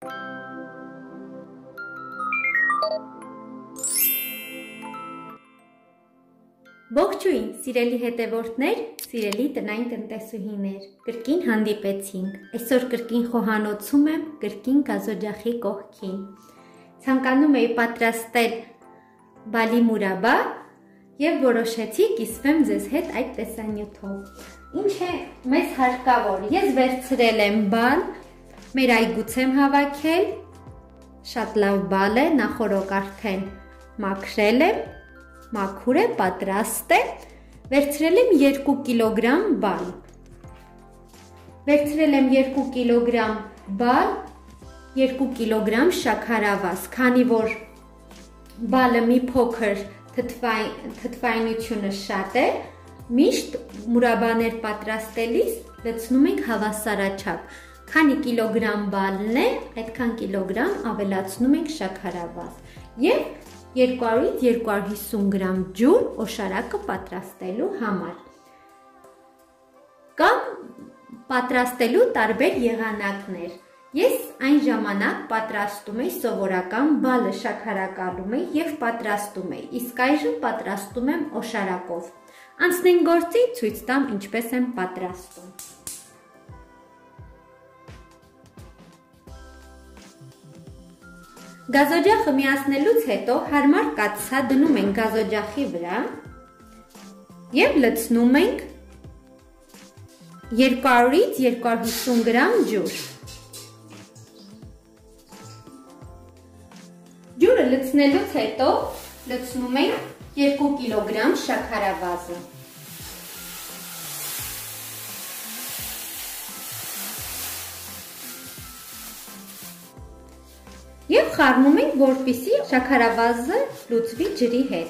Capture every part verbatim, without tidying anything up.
Ողջույն, սիրելի հետևորդներ, սիրելի տնային տնտեսուհիներ, կրկին հանդիպեցինք, այսօր կրկին խոհանոցում եմ, կրկին գազօջախի կողքին, ցանկանում էի պատրաստել բալի մուրաբա և որոշեցի կիսվեմ ձեզ հետ այդ տեսանյութով, ինչ է մեզ հարկավոր, ես վերցրել եմ բալ, մեր այգուց եմ հավաքել, շատ լավ բալ է, նախօրոք արդեն մաքրել եմ, մաքուր է, պատրաստ է, վերցրել եմ երկու կիլոգրամ բալ, վերցրել եմ երկու կիլոգրամ բալ, երկու կիլոգրամ շաքարավազ, քանի որ բալը մի փոքր թթվայնությունը շատ է, միշտ մուրաբաներ պատրաստելիս լցնում ենք հավասարաչափ, քանի կիլոգրամ բալն է, այդքան կիլոգրամ ավելացնում ենք շաքարավազ և երկու հարյուրից երկու հարյուր հիսուն գրամ ջուր օշարակը պատրաստելու համար։ Կամ պատրաստելու տարբեր եղանակներ։ Ես այն ժամանակ պատրաստում էի սովորական բալը շաքարակալում էի և պատրաստում էի, իսկ այժմ պատրաստում եմ օշարակով։ Անցնենք գործի, ցույց տամ ինչպես եմ պատրաստում։ Գազօջախը միացնելուց հետո հարմար կաթսա դնում ենք գազօջախի վրա և լցնում ենք երկու հարյուրից երկու հարյուր հիսուն գրամ ջուր։ Ջուրը լցնելուց հետո լցնում ենք երկու կիլոգրամ շաքարավազը։ Եվ խառնում ենք, որպեսզի շաքարավազը լուծվի ջրի հետ։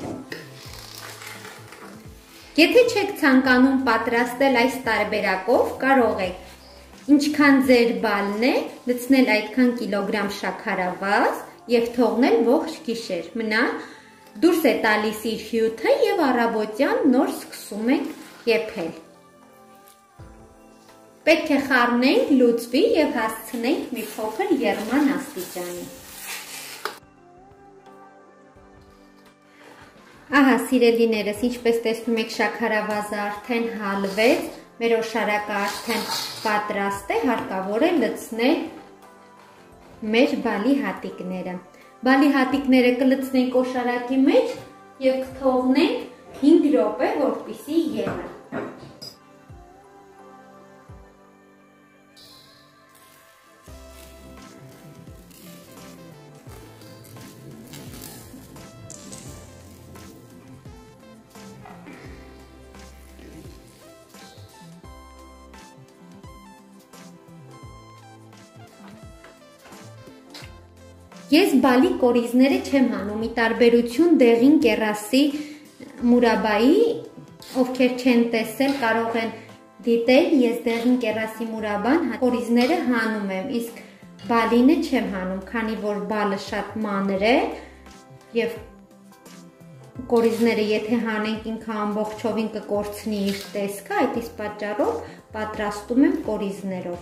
Եթե չեք ցանկանում պատրաստել այս տարբերակով, կարող եք ինչքան ձեր բալն է, լցնել այդքան կիլոգրամ շաքարավազ և թողնել ողջ գիշեր, մնա դուրս է տալիս իր հյութը և առավոտյան նոր սկսում ենք եփել։ Պետք է խառնենք, լուծվի և հասցնենք մի փոքր եռման աստիճանի։ Ահա սիրելիներս, ինչպես տեսնում եք, շաքարավազը արդեն հալվեց, մեր օշարակը արդեն պատրաստ է, հարկավոր է լցնել մեր բալի հատիկները։ Բալի հատիկները կլցնենք օշարակի մեջ և կթողնենք հինգ րոպե, որպեսզի եղը։ Ես բալի կորիզները չեմ հանում, ի տարբերություն դեղին կեռասի մուրաբայի, ովքեր չեն տեսել, կարող են դիտել, ես դեղին կեռասի մուրաբան կորիզները հանում եմ, իսկ բալինը չեմ հանում, քանի որ բալը շատ մանր է և կորիզները եթե հանենք ինքը ամբողջովին կկորցնի իր տեսքը, այդ իսկ պատճառով պատրաստում եմ կորիզներով։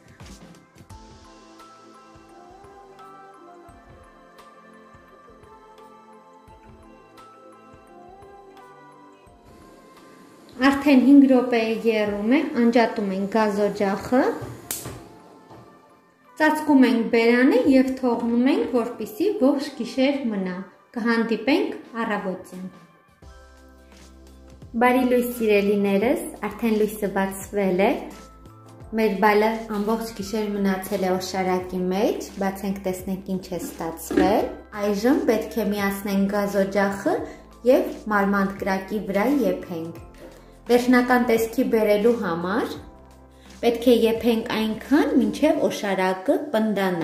Արդեն հինգ րոպե եռում է, անջատում ենք գազօջախը, ծածկում ենք բերանը և թողնում ենք, որպեսզի ողջ գիշեր մնա, կհանդիպենք առավոտյան։ Բարի լույս սիրելիներս, արդեն լույսը բացվել է, մեր բալը ամբողջ գիշեր մնացել է օշարակի մեջ, բացենք տեսնենք ինչ է ստացվել, այժմ պետք է միացնենք գազօջախը և մարմանդ կրակի վրա եփենք։ Վերջնական տեսքի բերելու համար պետք է եփենք այնքան, մինչև օշարակը պնդանա։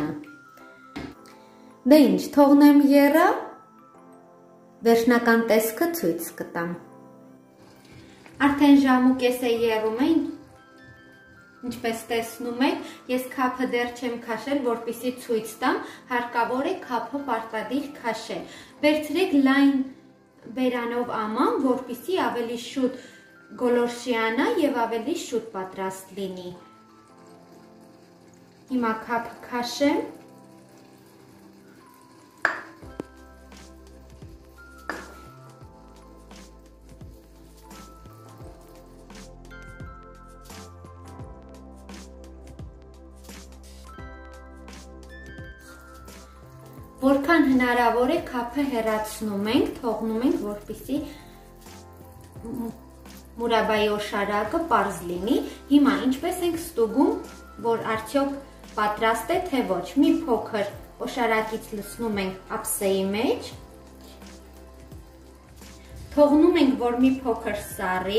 Դե ինչ, թողնեմ եռա, վերջնական տեսքը ցույց կտամ։ Արդեն ժամ ու կես է եռում է, ինչպես տեսնում եք, ես քափը դեռ չեմ քաշել, որպեսզի ցույց տամ, հարկավոր է քափը պարտադիր քաշել։ Վերցրեք լայն բերանով աման, որպեսզի ավելի շուտ գոլորշիանա և ավելի շուտ պատրաստ լինի։ Հիմա քափը քաշեմ, Որքան հնարավոր է քափը հեռացնում ենք, թողնում ենք, որպեսզի մուրաբայի օշարակը պարզ լինի։ Հիմա ինչպես ենք ստուգում, որ արդյոք պատրաստ է, թե ոչ։ Մի փոքր օշարակից լցնում ենք ափսեի մեջ, թողնում ենք, որ մի փոքր սառի,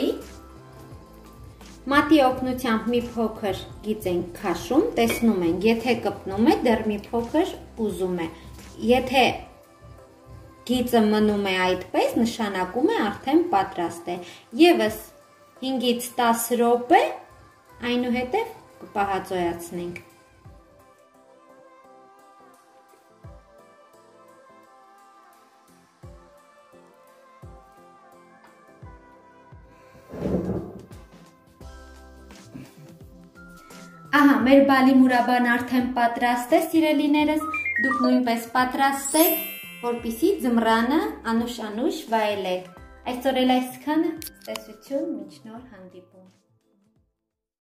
մատի օգնությամբ մի փոքր գիծ ենք քաշում, տեսնում ենք, եթե կպնում է, դեռ մի փոքր ուզում է։ Եթե գիծը մնում է այդպես, նշանակում է արդեն պատրաստ է։ Եվս հինգից տասը րոպե, այնուհետև կպահածոյացնենք։ Ահա, մեր բալի մուրաբան արդեն պատրաստ է, սիրելիներս, դուք նույնպես պատրաստ եք, որպեսզի ձմռանը անուշ-անուշ վայելեք։ Այսօր էլ այսքանը, տեսություն, մինչ նոր հանդիպում։